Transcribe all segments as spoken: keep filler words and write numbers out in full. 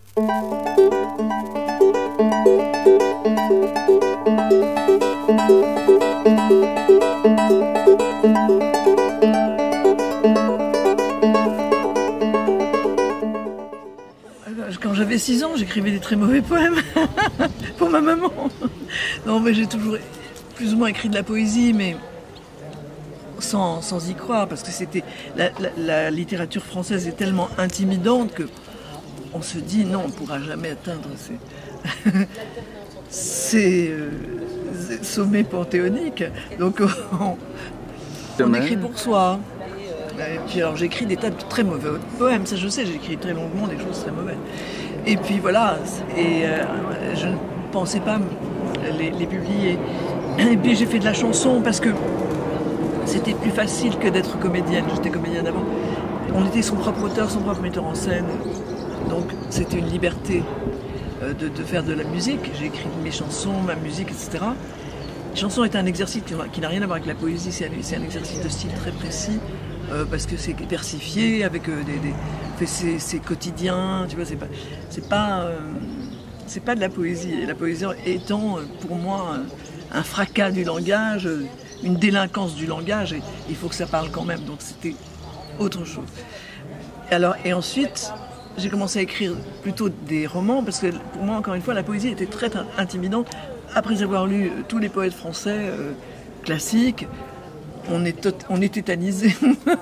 Quand j'avais six ans, j'écrivais des très mauvais poèmes pour ma maman. Non, mais j'ai toujours plus ou moins écrit de la poésie, mais sans, sans y croire, parce que c'était la, la, la littérature française est tellement intimidante que on se dit non, on ne pourra jamais atteindre ces, ces euh, sommets panthéoniques. Donc on, on écrit pour soi. Et puis alors j'écris des tas de très mauvais poèmes, ça je sais, j'écris très longuement des choses très mauvaises. Et puis voilà, et euh, je ne pensais pas les, les publier. Et puis j'ai fait de la chanson parce que c'était plus facile que d'être comédienne. J'étais comédienne avant. On était son propre auteur, son propre metteur en scène. Donc c'était une liberté de, de faire de la musique. J'ai écrit mes chansons, ma musique, et cetera. La chanson est un exercice qui n'a rien à voir avec la poésie, c'est un, un exercice de style très précis. Euh, parce que c'est versifié avec euh, des, des c'est quotidien, tu vois, c'est pas c'est pas euh, c'est pas de la poésie. Et la poésie étant euh, pour moi un, un fracas du langage, une délinquance du langage, et il faut que ça parle quand même. Donc c'était autre chose. Alors et ensuite j'ai commencé à écrire plutôt des romans parce que pour moi encore une fois la poésie était très intimidante. Après avoir lu tous les poètes français euh, classiques. On est, on est tétanisé.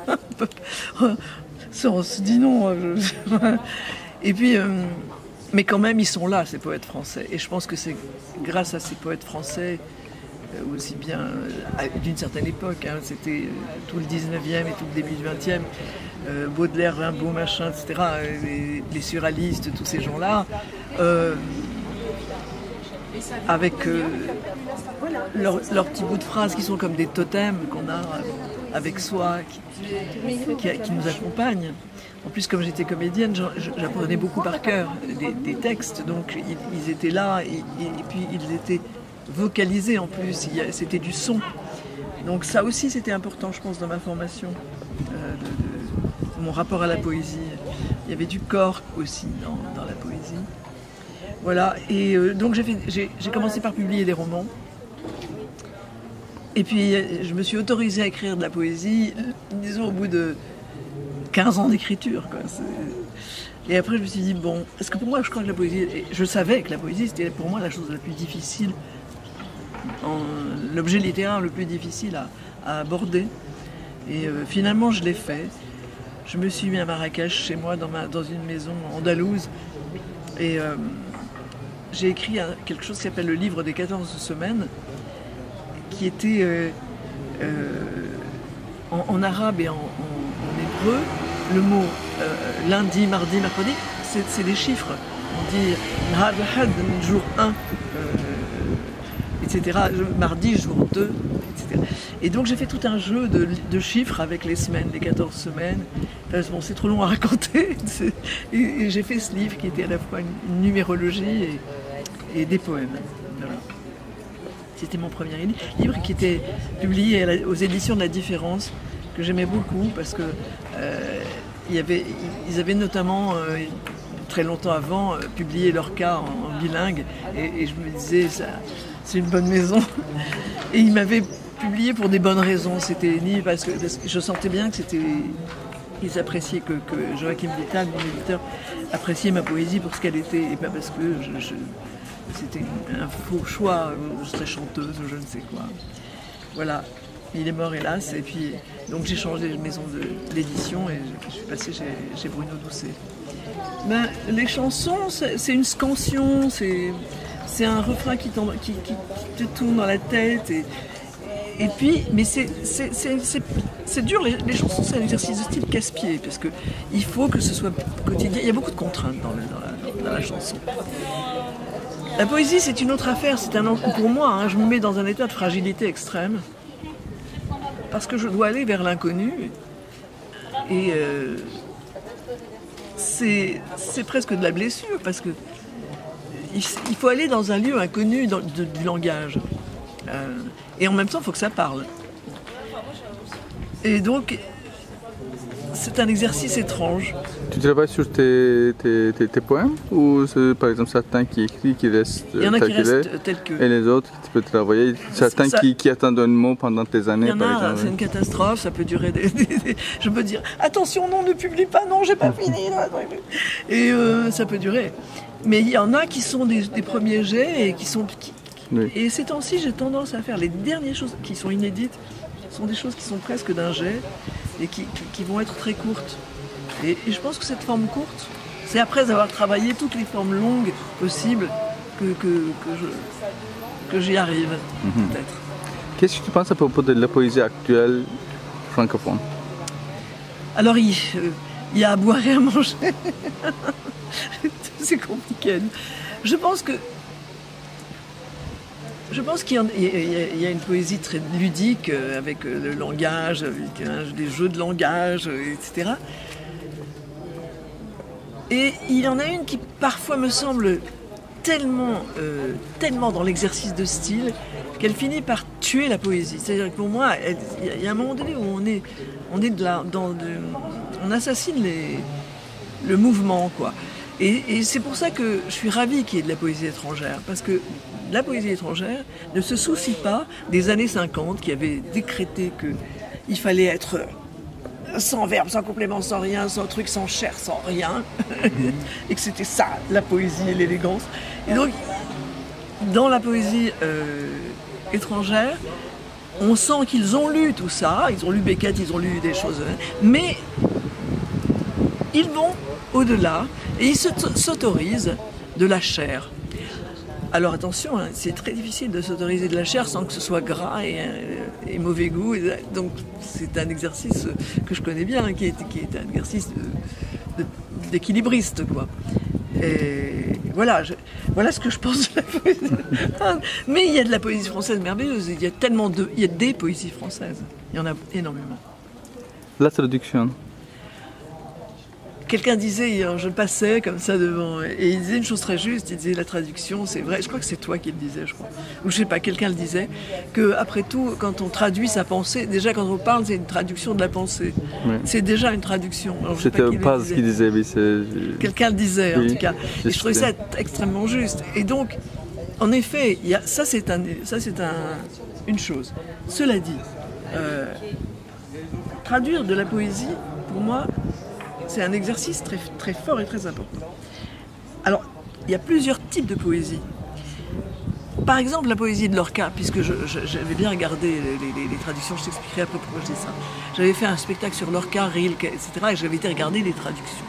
On se dit non. Et puis, euh, mais quand même, ils sont là, ces poètes français. Et je pense que c'est grâce à ces poètes français, euh, aussi bien euh, d'une certaine époque, hein, c'était euh, tout le dix-neuvième et tout le début du vingtième, euh, Baudelaire, Rimbaud, machin, et cetera, les, les surréalistes, tous ces gens-là. Euh, avec euh, leurs leur petits bouts de phrases qui sont comme des totems qu'on a avec soi, qui, qui, qui nous accompagnent. En plus, comme j'étais comédienne, j'apprenais beaucoup par cœur des, des textes, donc ils, ils étaient là, et, et, et puis ils étaient vocalisés en plus, c'était du son. Donc ça aussi, c'était important, je pense, dans ma formation, euh, de, de, mon rapport à la poésie. Il y avait du corps aussi dans, dans la poésie. Voilà, et euh, donc j'ai commencé par publier des romans. Et puis je me suis autorisée à écrire de la poésie, disons au bout de quinze ans d'écriture. Et après je me suis dit, bon, parce que pour moi je crois que la poésie, je savais que la poésie c'était pour moi la chose la plus difficile, l'objet littéraire le plus difficile à, à aborder. Et euh, finalement je l'ai fait. Je me suis mis à Marrakech, chez moi, dans, ma, dans une maison andalouse. Et euh, j'ai écrit un, quelque chose qui s'appelle le livre des quatorze semaines, qui était euh, euh, en, en arabe et en, en, en hébreu. Le mot euh, lundi, mardi, mercredi, c'est des chiffres. On dit Nahar al-Had, jour un, euh, et cetera. Mardi, jour deux, et cetera. Et donc j'ai fait tout un jeu de, de chiffres avec les semaines, les quatorze semaines. Enfin, bon, c'est trop long à raconter. Et, et j'ai fait ce livre qui était à la fois une, une numérologie et, et des poèmes. Voilà. C'était mon premier livre qui était publié à la, aux éditions de La Différence, que j'aimais beaucoup parce que euh, il y avait, ils avaient notamment, euh, très longtemps avant, euh, publié leur cas en, en bilingue. Et, et je me disais, c'est une bonne maison. Et ils m'avaient publié pour des bonnes raisons. C'était ni parce que, parce que je sentais bien que c'était... Ils appréciaient que, que Joachim Vital, mon éditeur, appréciait ma poésie pour ce qu'elle était, et pas parce que je, je, c'était un faux choix, je serais chanteuse ou je ne sais quoi. Voilà, il est mort hélas, et puis donc j'ai changé de maison de l'édition et je, je suis passée chez, chez Bruno Doucet. Ben, les chansons, c'est une scansion, c'est un refrain qui, qui, qui, qui te tourne dans la tête. Et, Et puis, mais c'est dur, les, les chansons, c'est un exercice de style casse-pied, parce qu'il faut que ce soit quotidien. Il y a beaucoup de contraintes dans, le, dans, la, dans la chanson. La poésie, c'est une autre affaire, c'est un pour moi, hein, je me mets dans un état de fragilité extrême, parce que je dois aller vers l'inconnu, et euh, c'est presque de la blessure, parce que il, il faut aller dans un lieu inconnu dans, de, du langage. Euh, et en même temps, il faut que ça parle. Et donc, c'est un exercice étrange. Tu travailles sur tes, tes, tes, tes poèmes ou c'est par exemple certains qui écrivent, qui restent Il y en a qui restent est, tels que... et les autres qui tu peux travailler, certains ça, qui, qui attendent un mot pendant tes années. Il y en a, c'est une catastrophe, ça peut durer des, des, des... Je peux dire, attention, non, ne publie pas, non, j'ai pas fini. Et euh, ça peut durer. Mais il y en a qui sont des, des premiers jets et qui sont... Qui, oui. Et ces temps-ci, j'ai tendance à faire les dernières choses qui sont inédites, sont des choses qui sont presque d'un jet et qui, qui, qui vont être très courtes. Et, et je pense que cette forme courte, c'est après avoir travaillé toutes les formes longues possibles que, que, que, je, que j'y arrive, mm-hmm. peut-être. Qu'est-ce que tu penses à propos de la poésie actuelle francophone? Alors, il, euh, il y a à boire et à manger. C'est compliqué. Je pense que Je pense qu'il y, y, y a une poésie très ludique avec le langage, avec des jeux de langage, et cetera. Et il y en a une qui parfois me semble tellement, euh, tellement dans l'exercice de style qu'elle finit par tuer la poésie. C'est-à-dire que pour moi, il y a un moment donné où on est, on est de la, dans de, on assassine les, le mouvement, quoi. Et, et c'est pour ça que je suis ravie qu'il y ait de la poésie étrangère, parce que la poésie étrangère ne se soucie pas des années cinquante qui avaient décrété qu'il fallait être sans verbe, sans complément, sans rien, sans truc, sans chair, sans rien, et que c'était ça, la poésie et l'élégance. Et donc, dans la poésie euh, étrangère, on sent qu'ils ont lu tout ça, ils ont lu Beckett, ils ont lu des choses, mais ils vont au-delà et ils s'autorisent de la chair. Alors attention, hein, c'est très difficile de s'autoriser de la chair sans que ce soit gras et, et mauvais goût. Et donc c'est un exercice que je connais bien, hein, qui, est, qui est un exercice de, de, d'équilibriste, quoi. Et voilà, je, voilà ce que je pense de la poésie. Mais il y a de la poésie française merveilleuse. Il y a tellement de, il y a des poésies françaises. Il y en a énormément. La traduction. Quelqu'un disait hier, je passais comme ça devant, et il disait une chose très juste, il disait la traduction, c'est vrai, je crois que c'est toi qui le disais, je crois, ou je sais pas, quelqu'un le disait, que après tout, quand on traduit sa pensée, déjà quand on parle, c'est une traduction de la pensée. Oui. C'est déjà une traduction. C'était pas ce qu'il disait, mais c'est... Quelqu'un le disait, oui, en tout cas. Et je trouvais ça extrêmement juste. Et donc, en effet, il y a, ça c'est un, ça c'est un, une chose. Cela dit, euh, traduire de la poésie, pour moi, c'est un exercice très, très fort et très important. Alors, il y a plusieurs types de poésie. Par exemple, la poésie de Lorca, puisque je, je, j'avais bien regardé les, les, les traductions, je t'expliquerai après pourquoi je dis ça. J'avais fait un spectacle sur Lorca, Rilke, et cetera, et j'avais été regarder les traductions.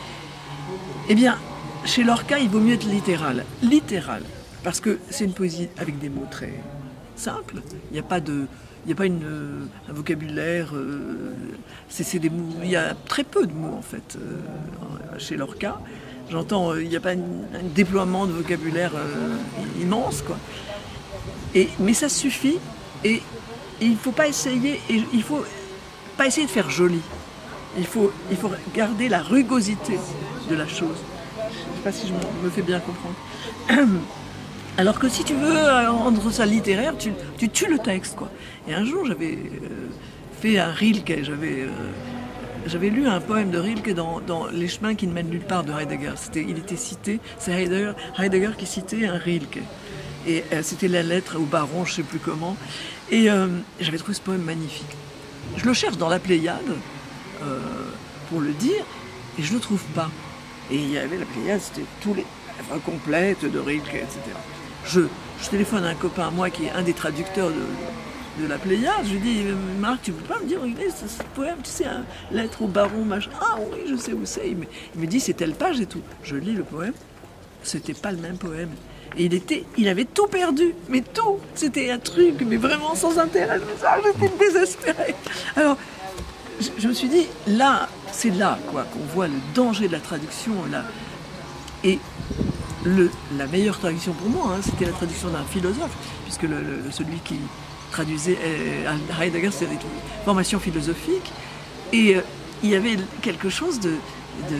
Eh bien, chez Lorca, il vaut mieux être littéral. Littéral, parce que c'est une poésie avec des mots très simples. Il n'y a pas de... Il n'y a pas une, euh, un vocabulaire, euh, c'est, c'est des mots, il y a très peu de mots en fait euh, chez Lorca. J'entends, euh, il n'y a pas une, un déploiement de vocabulaire euh, immense, quoi. Et, mais ça suffit et, et il ne faut pas essayer, et il faut pas essayer de faire joli. Il faut, il faut garder la rugosité de la chose. Je ne sais pas si je me fais bien comprendre. Alors que si tu veux rendre ça littéraire, tu, tu tues le texte, quoi. Et un jour, j'avais euh, fait un Rilke, j'avais, euh, j'avais lu un poème de Rilke dans, dans Les chemins qui ne mènent nulle part de Heidegger. C'était, il était cité, c'est Heidegger, Heidegger qui citait un Rilke. Et euh, c'était la lettre au baron, je ne sais plus comment. Et euh, j'avais trouvé ce poème magnifique. Je le cherche dans la Pléiade, euh, pour le dire, et je ne le trouve pas. Et il y avait la Pléiade, c'était tous les œuvres complètes de Rilke, et cetera. Je, je téléphone à un copain à moi qui est un des traducteurs de, de la Pléiade. Je lui dis, Marc, tu peux pas me dire, regardez, ce, ce poème, tu sais, un lettre au baron, machin. Ah oui, je sais où c'est. Il me, il me dit, c'est telle page et tout. Je lis le poème, c'était pas le même poème. Et il était, il avait tout perdu, mais tout. C'était un truc, mais vraiment sans intérêt. J'étais désespérée. Alors, je, je me suis dit, là, c'est là, quoi, qu'on voit le danger de la traduction, là. Et Le, la meilleure traduction pour moi, hein, c'était la traduction d'un philosophe, puisque le, le, celui qui traduisait euh, Heidegger, c'était une formation philosophique, et euh, il y avait quelque chose de, de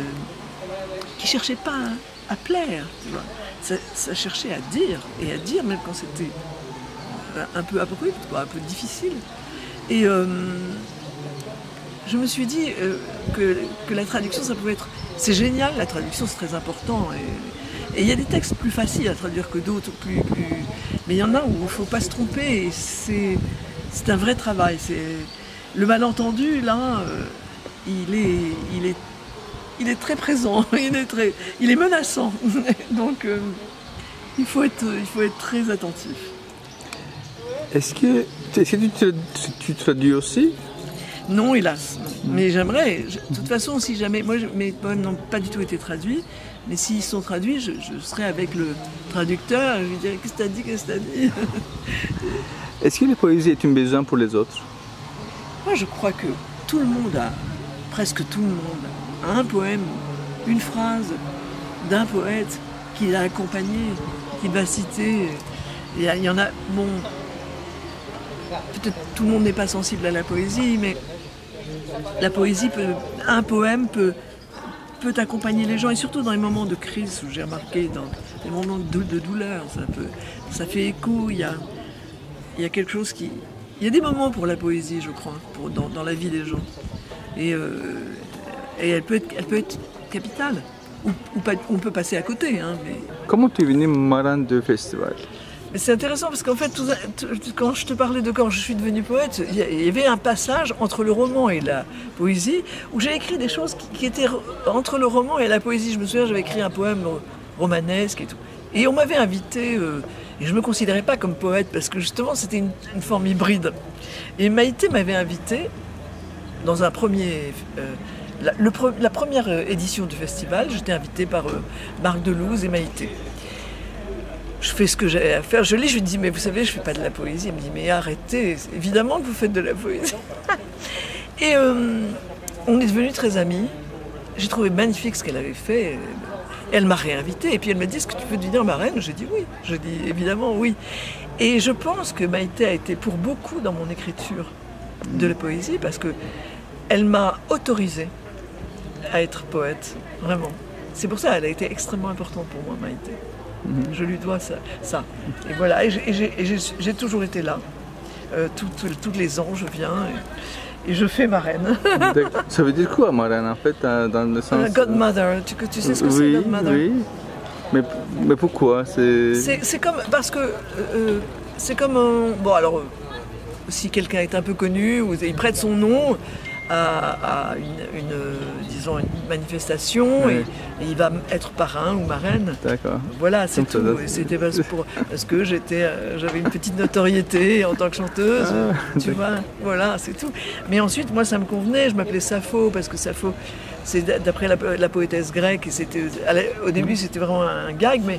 qui cherchait pas à, à plaire, tu vois. Ça, ça cherchait à dire, et à dire même quand c'était un peu abrupte, quoi, un peu difficile. Et euh, je me suis dit euh, que, que la traduction, ça pouvait être c'est génial, la traduction c'est très important. Et il y a des textes plus faciles à traduire que d'autres, plus, plus... mais il y en a où il ne faut pas se tromper. C'est un vrai travail. Le malentendu, là, euh, il, est, il, est, il est très présent, il est, très, il est menaçant. Donc euh, il, faut être, il faut être très attentif. Est-ce que, est que tu, tu traduis aussi? Non, hélas. Non. Mais j'aimerais. De toute façon, si jamais. Moi, mes poèmes n'ont pas du tout été traduits. Mais s'ils sont traduits, je, je serai avec le traducteur. Je lui dirai qu'est-ce que t'as dit, qu'est-ce que t'as dit. Est-ce que la poésie est un besoin pour les autres? Moi, je crois que tout le monde a, presque tout le monde, a un poème, une phrase d'un poète qui l'a accompagné, qu'il va citer. Et il y en a. Bon. Peut-être tout le monde n'est pas sensible à la poésie, mais la poésie peut, un poème peut, peut accompagner les gens, et surtout dans les moments de crise, où j'ai remarqué, dans les moments de, de douleur, ça, peut, ça fait écho, il y a, il y a quelque chose qui... Il y a des moments pour la poésie, je crois, pour, dans, dans la vie des gens. Et, euh, et elle, peut être, elle peut être capitale, ou, ou pas, on peut passer à côté. Hein, mais... Comment tu es venu marraine de festival? C'est intéressant parce qu'en fait, tout, tout, quand je te parlais de quand je suis devenue poète, il y avait un passage entre le roman et la poésie où j'ai écrit des choses qui, qui étaient entre le roman et la poésie. Je me souviens, j'avais écrit un poème romanesque et tout. Et on m'avait invité, euh, et je ne me considérais pas comme poète parce que justement c'était une, une forme hybride. Et Maïté m'avait invité dans un premier... Euh, la, le, la première édition du festival, j'étais invitée par euh, Marc Delouze et Maïté. Je fais ce que j'ai à faire, je lis, je lui dis, mais vous savez, je ne fais pas de la poésie. Elle me dit, mais arrêtez, évidemment que vous faites de la poésie. Et euh, on est devenus très amis. J'ai trouvé magnifique ce qu'elle avait fait. Elle m'a réinvitée. Et puis elle m'a dit, est-ce que tu peux devenir marraine? J'ai dit oui. Je dis évidemment oui. Et je pense que Maïté a été pour beaucoup dans mon écriture de la poésie, parce qu'elle m'a autorisée à être poète, vraiment. C'est pour ça qu'elle a été extrêmement importante pour moi, Maïté. Mmh. Je lui dois ça. ça. Et voilà, et j'ai toujours été là. Euh, tout, tout, tous les ans, je viens et, et je fais marraine. Ça veut dire quoi, marraine, en fait, dans le sens... Godmother, tu, tu sais ce que oui, c'est, Godmother? Oui, mais, mais pourquoi? C'est comme... Parce que... Euh, c'est comme un... Bon, alors, si quelqu'un est un peu connu, ou il prête son nom à, à une, une, disons, une manifestation, oui. et, et il va être parrain ou marraine. D'accord. Voilà, c'est tout. C'était parce, parce que j'étais, j'avais une petite notoriété en tant que chanteuse, ah, tu vois. Voilà, c'est tout. Mais ensuite, moi, ça me convenait. Je m'appelais Sappho, parce que Sappho, c'est d'après la, la poétesse grecque. Et c'était, au début, c'était vraiment un gag, mais...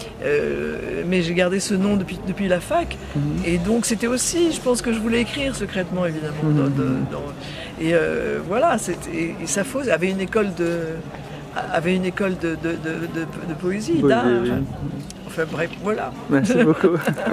Euh, mais j'ai gardé ce nom depuis, depuis la fac, mmh. et donc c'était aussi, je pense que je voulais écrire secrètement, évidemment. Mmh. Dans, de, dans, et euh, voilà, et, et Sappho avait une école de, avait une école de, de, de, de, de poésie, d'art. Oui, oui. Enfin bref, voilà. Merci beaucoup.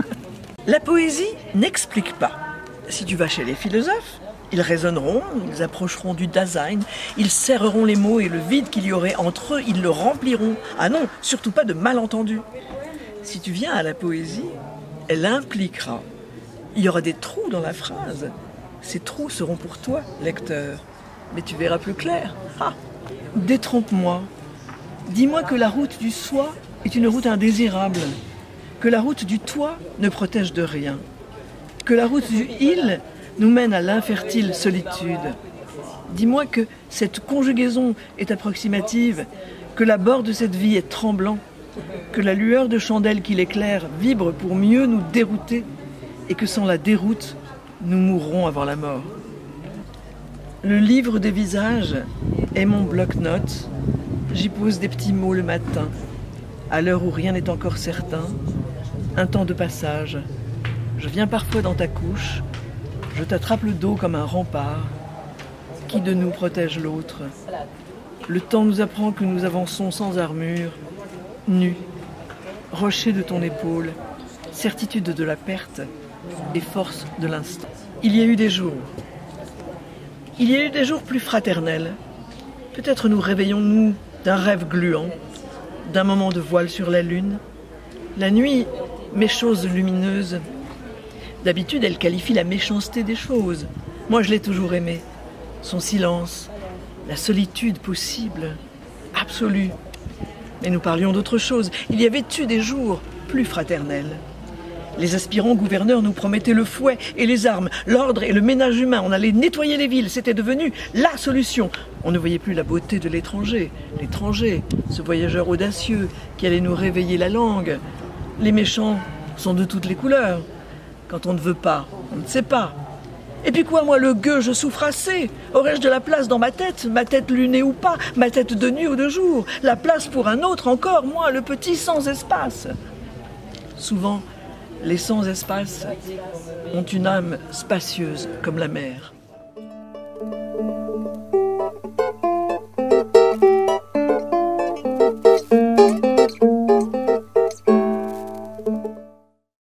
La poésie n'explique pas. Si tu vas chez les philosophes, ils raisonneront, ils approcheront du Dasein, ils serreront les mots et le vide qu'il y aurait entre eux, ils le rempliront. Ah non, surtout pas de malentendus. Si tu viens à la poésie, elle impliquera. Il y aura des trous dans la phrase. Ces trous seront pour toi, lecteur. Mais tu verras plus clair. Ah, détrompe-moi. Dis-moi que la route du soi est une route indésirable. Que la route du toi ne protège de rien. Que la route du il nous mène à l'infertile solitude. Dis-moi que cette conjugaison est approximative, que l'abord de cette vie est tremblant, que la lueur de chandelle qui l'éclaire vibre pour mieux nous dérouter, et que sans la déroute, nous mourrons avant la mort. Le livre des visages est mon bloc-notes, j'y pose des petits mots le matin, à l'heure où rien n'est encore certain, un temps de passage. Je viens parfois dans ta couche, je t'attrape le dos comme un rempart. Qui de nous protège l'autre? Le temps nous apprend que nous avançons sans armure, nus, rocher de ton épaule, certitude de la perte et force de l'instant. Il y a eu des jours. Il y a eu des jours plus fraternels. Peut-être nous réveillons-nous d'un rêve gluant, d'un moment de voile sur la lune. La nuit, mes choses lumineuses. D'habitude, elle qualifie la méchanceté des choses. Moi, je l'ai toujours aimée. Son silence, la solitude possible. absolue. Mais nous parlions d'autre chose. Il y avait eu des jours plus fraternels. Les aspirants gouverneurs nous promettaient le fouet et les armes, l'ordre et le ménage humain. On allait nettoyer les villes, c'était devenu la solution. On ne voyait plus la beauté de l'étranger. L'étranger, ce voyageur audacieux qui allait nous réveiller la langue. Les méchants sont de toutes les couleurs. Quand on ne veut pas, on ne sait pas. Et puis quoi, moi, le gueux, je souffre assez. Aurais-je de la place dans ma tête, ma tête lunée ou pas, ma tête de nuit ou de jour, la place pour un autre encore, moi, le petit sans espace. Souvent, les sans espace ont une âme spacieuse comme la mer.